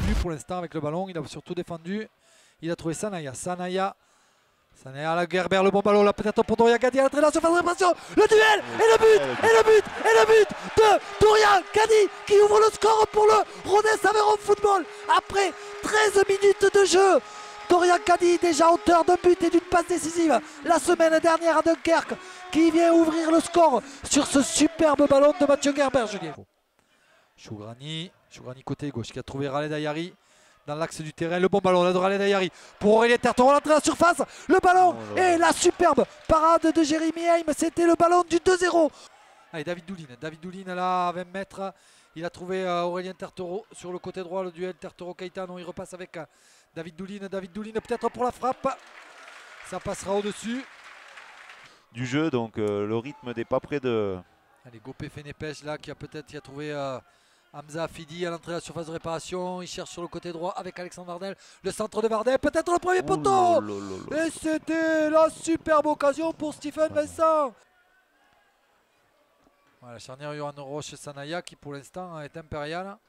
plus pour l'instant avec le ballon. Il a surtout défendu. Il a trouvé Sanaya. Sanaya à la Gerber, le bon ballon là peut-être pour Dorian Kadi à l'entrée de la surface de réparation. Le duel et le but de Dorian Kadi qui ouvre le score pour le Rodez Aveyron Football après 13 minutes de jeu. Dorian Kadi déjà auteur d'un but et d'une passe décisive la semaine dernière à Dunkerque qui vient ouvrir le score sur ce superbe ballon de Mathieu Gerber, Julien. Chougrani côté gauche qui a trouvé Raled Ayari dans l'axe du terrain, le bon ballon là de Raled Ayari pour Aurélien Terteron, l'entrée à la surface, le ballon et la superbe parade de Jérémy Heim, c'était le ballon du 2-0. Allez, David Doulin là à 20 mètres, il a trouvé Aurélien Terteron sur le côté droit, le duel Terteron-Caetano, il repasse avec David Doulin peut-être pour la frappe, ça passera au-dessus du jeu, donc le rythme n'est pas près de... Allez, Gopé Fenepech là qui a trouvé Hamza Afidi à l'entrée de la surface de réparation, il cherche sur le côté droit avec Alexandre Vardel, le centre de Vardel, peut-être le premier poteau. Et c'était la superbe occasion pour Stephen Vincent. Voilà, la charnière Johan Roche-Sanaya qui pour l'instant est impériale.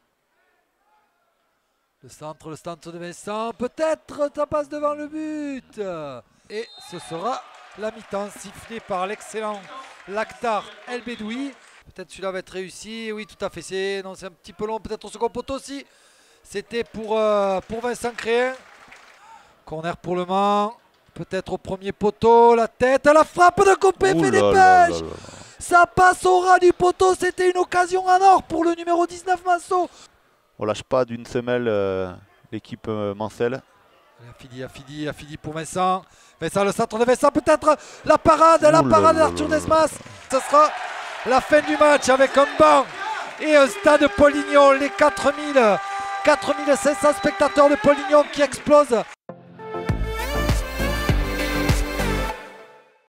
Le centre de Vincent, peut-être ça passe devant le but. Et ce sera la mi-temps sifflée par l'excellent Lakhdar El Bedoui. Peut-être celui-là va être réussi. Oui, tout à fait. C'est un petit peu long. Peut-être au second poteau aussi. C'était pour Vincent Créin. Corner pour Le Mans. Peut-être au premier poteau. La tête. La frappe de Gopé Fenepech. Ça passe au ras du poteau. C'était une occasion en or pour le numéro 19 Manceau. On lâche pas d'une semelle l'équipe Mancel. Afidi pour Vincent. Vincent, le centre de Vincent. Peut-être la parade d'Arthur Desmas. Ce sera la fin du match avec un banc et un stade Polignon, les 4500 spectateurs de Polignon qui explosent.